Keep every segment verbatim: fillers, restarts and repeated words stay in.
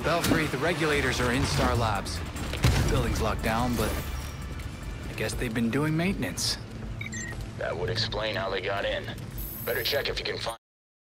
Belfry, the regulators are in Star Labs. The building's locked down, but I guess they've been doing maintenance. That would explain how they got in. Better check if you can find...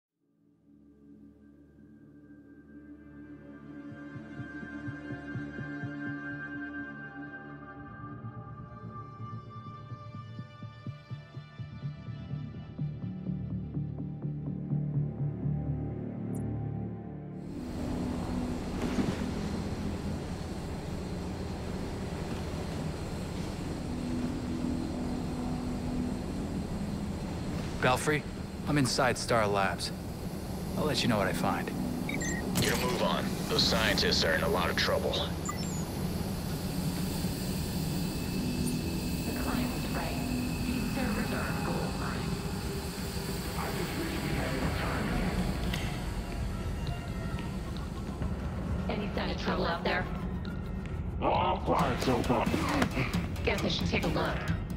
Belfry, I'm inside Star Labs. I'll let you know what I find. You move on. Those scientists are in a lot of trouble. The client was right. These servers are a gold mine. I just wish we had more time. Any sign of trouble out there? All quiet so far. Guess I should take a look.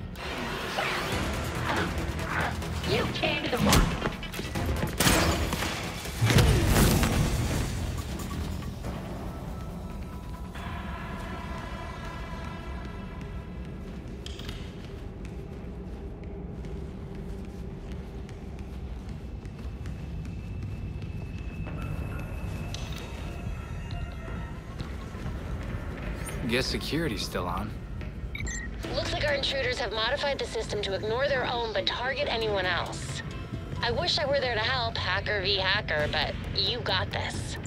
You came to the wrong. Guess security's still on. Looks like our intruders have modified the system to ignore their own but target anyone else. I wish I were there to help, hacker v hacker, but you got this.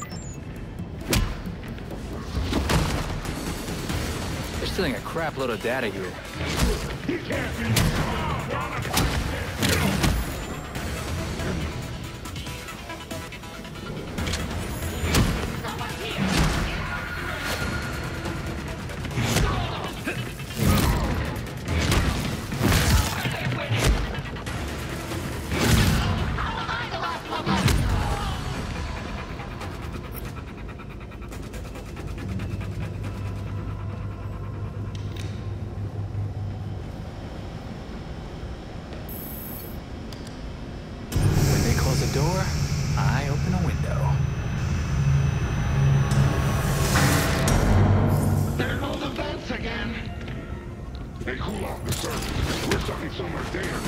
They're stealing a crap load of data here. He can't be. Door, I open a window. There go the vents again. They cool off the surface. We're starting somewhere there.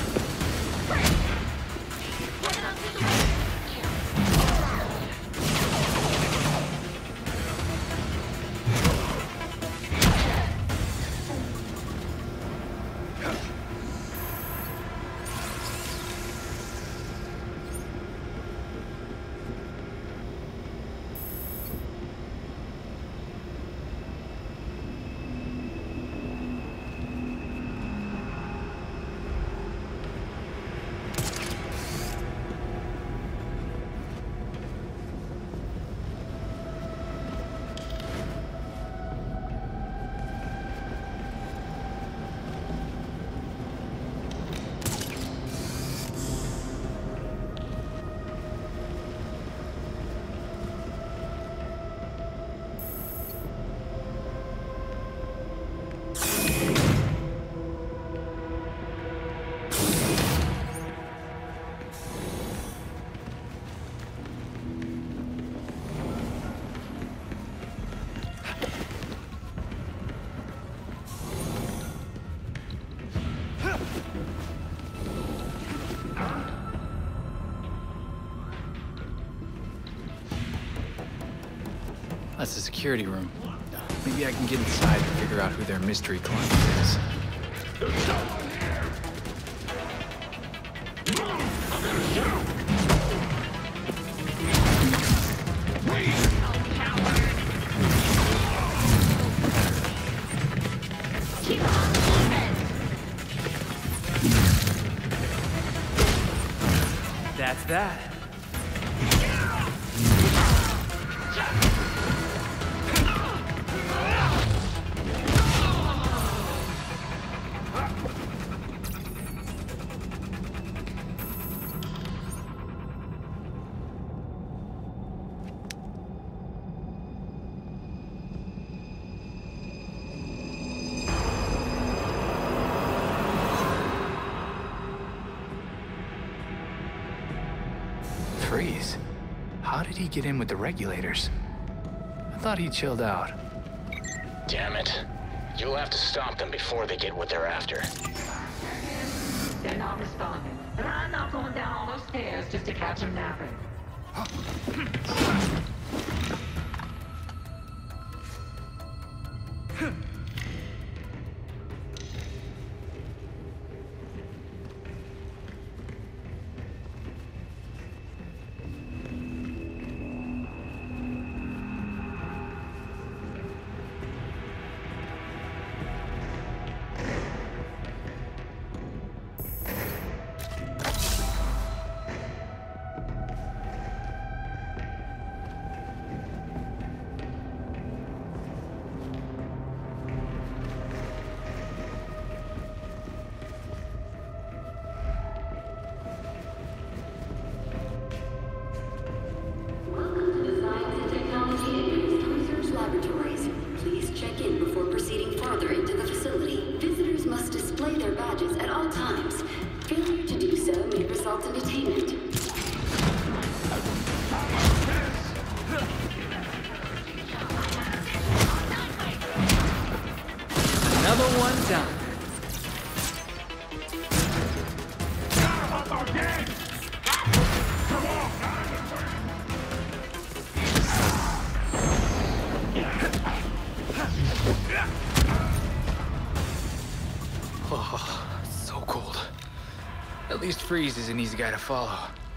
That's the security room. Maybe I can get inside and figure out who their mystery client is. That's that. Freeze. How did he get in with the regulators? I thought he chilled out. Damn it. You'll have to stop them before they get what they're after. They're not responding, but I'm not going down all those stairs just to catch them napping. Another one down. Oh, so cold. At least Freeze is an easy guy to follow.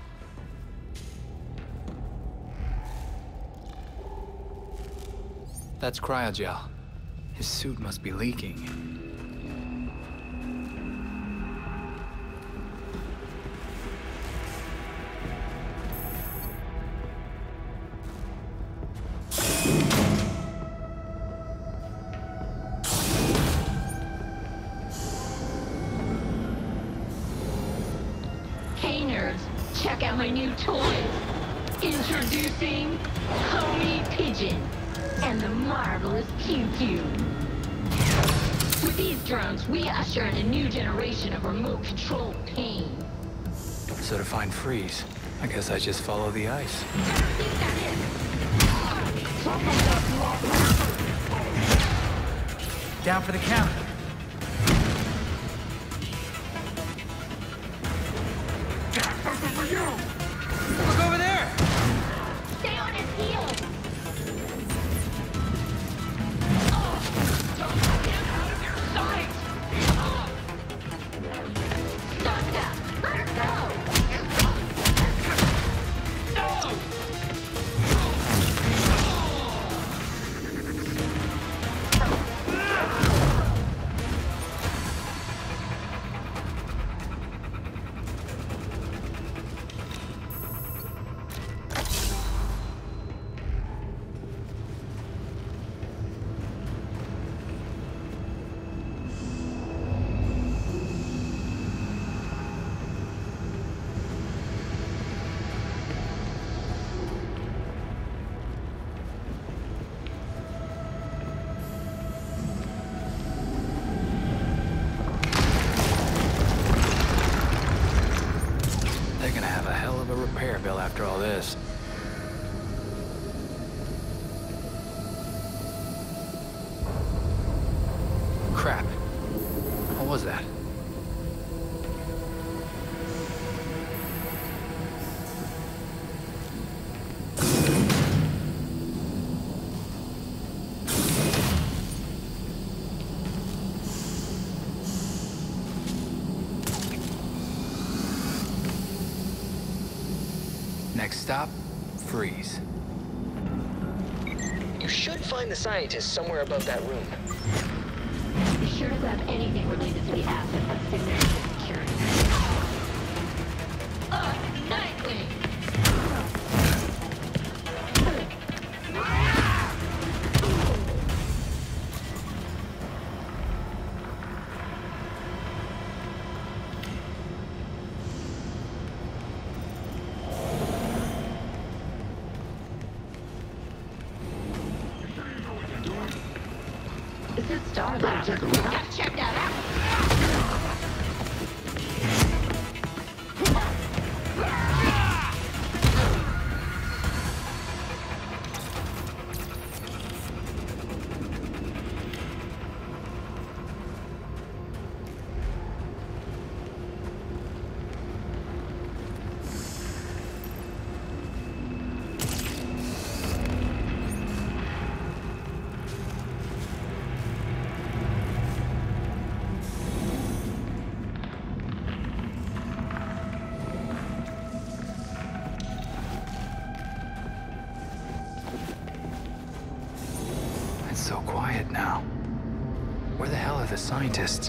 That's cryogel. His suit must be leaking. Hey nerds, check out my new toys. Introducing Homie Pigeon and the marvelous Pew Pew. With these drones, we usher in a new generation of remote-controlled pain. So to find Freeze, I guess I just follow the ice. Down for the count. Look over there! Stay on his heels! Don't let him out of your sight! Stop that! Let her go! No! They're gonna have a hell of a repair bill after all this. Crap. What was that? Next stop, Freeze. You should find the scientist somewhere above that room. Be sure to grab anything related to the asset that's significant security. Uh, Nightwing! This is Star Lab. Gotta check that out. It's so quiet now. Where the hell are the scientists?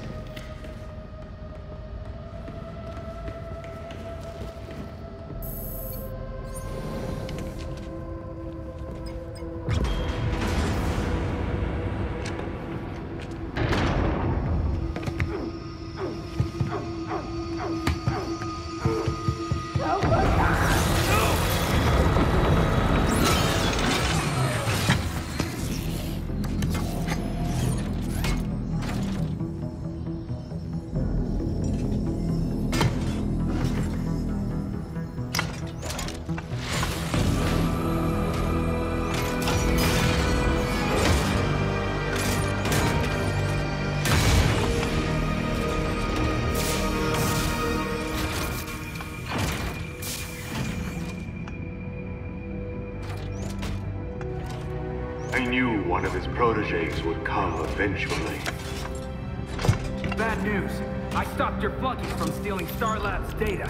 I knew one of his proteges would come eventually. Bad news. I stopped your flunkies from stealing Star Labs data.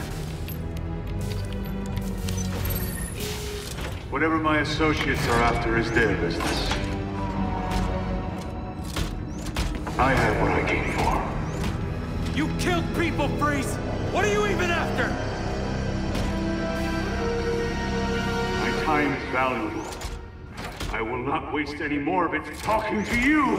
Whatever my associates are after is their business. I have what I came for. You killed people, Freeze! What are you even after? My time is valuable. I will not waste any more of it talking to you!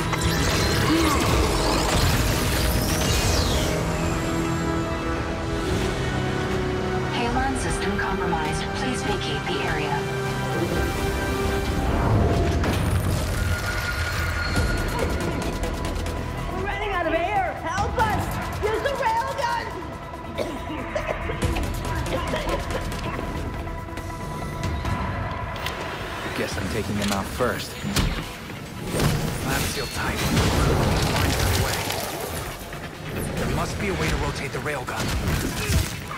Halon system compromised. Please vacate the area. We're running out of air! Help us! Use the railgun! Guess I'm taking him out first. Lab sealed tight. Lines are away. There must be a way to rotate the railgun.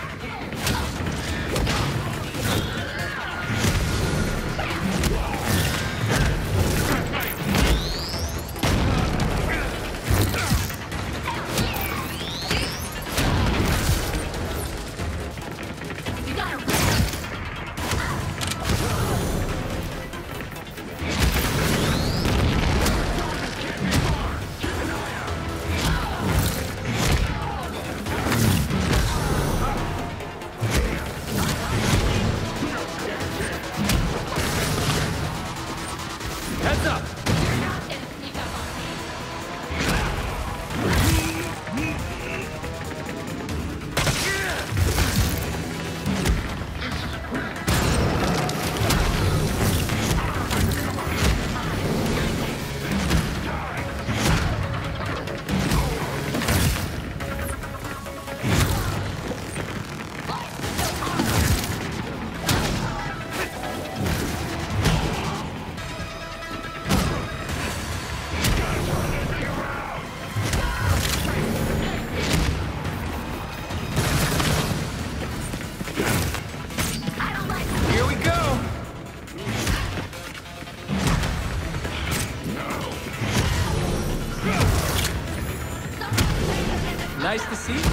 Nice to see you.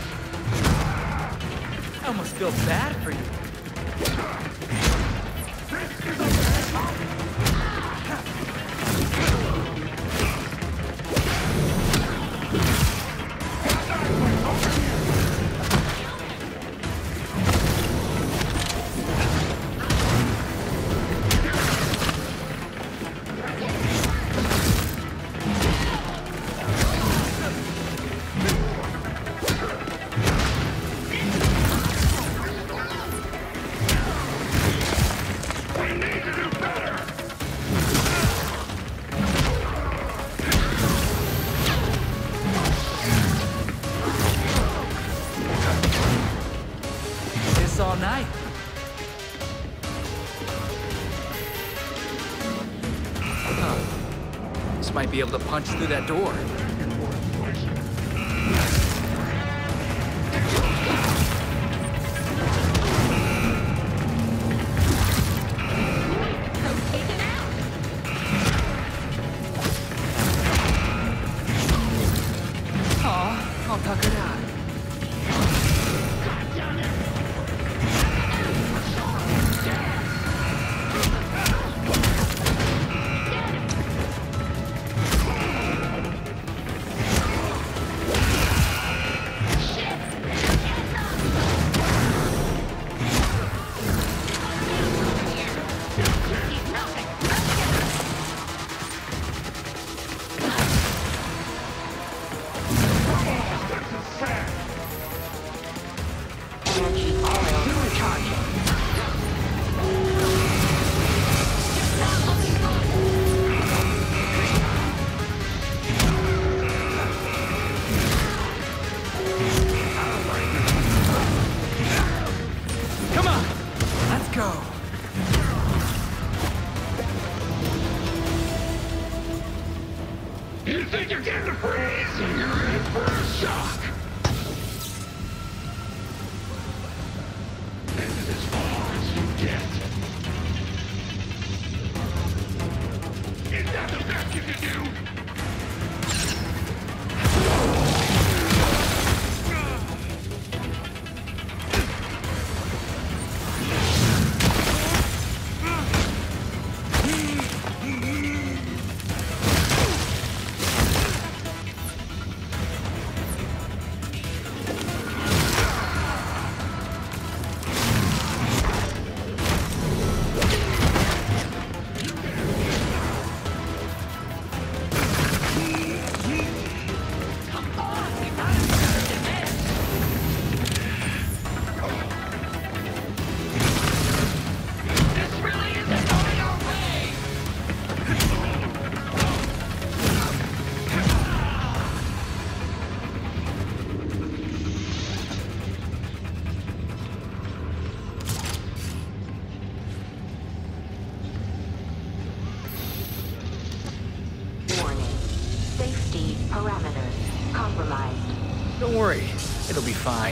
I almost feel bad for you. All night. Huh. This might be able to punch through that door. Aw, I'll tuck it out. You think you're getting a breeze? You're in for a shock! This is as far as you get. Is that the best you can do? Parameters compromised. Don't worry, it'll be fine.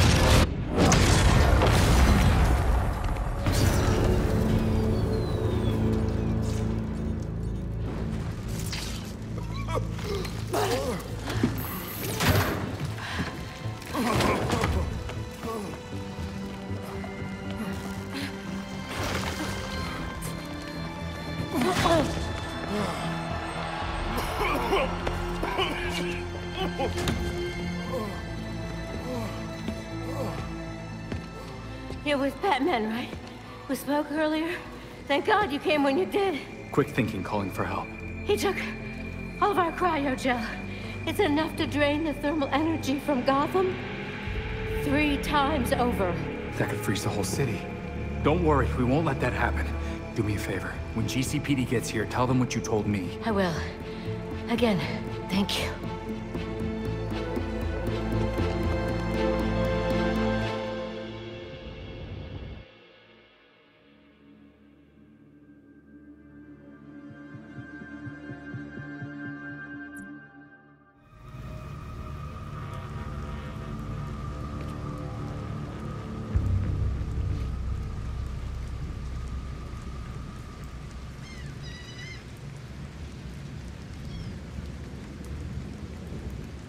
It was Batman, right? We spoke earlier? Thank God you came when you did. Quick thinking, calling for help. He took all of our cryogel. It's enough to drain the thermal energy from Gotham three times over. That could freeze the whole city. Don't worry, we won't let that happen. Do me a favor. When G C P D gets here, tell them what you told me. I will. Again, thank you.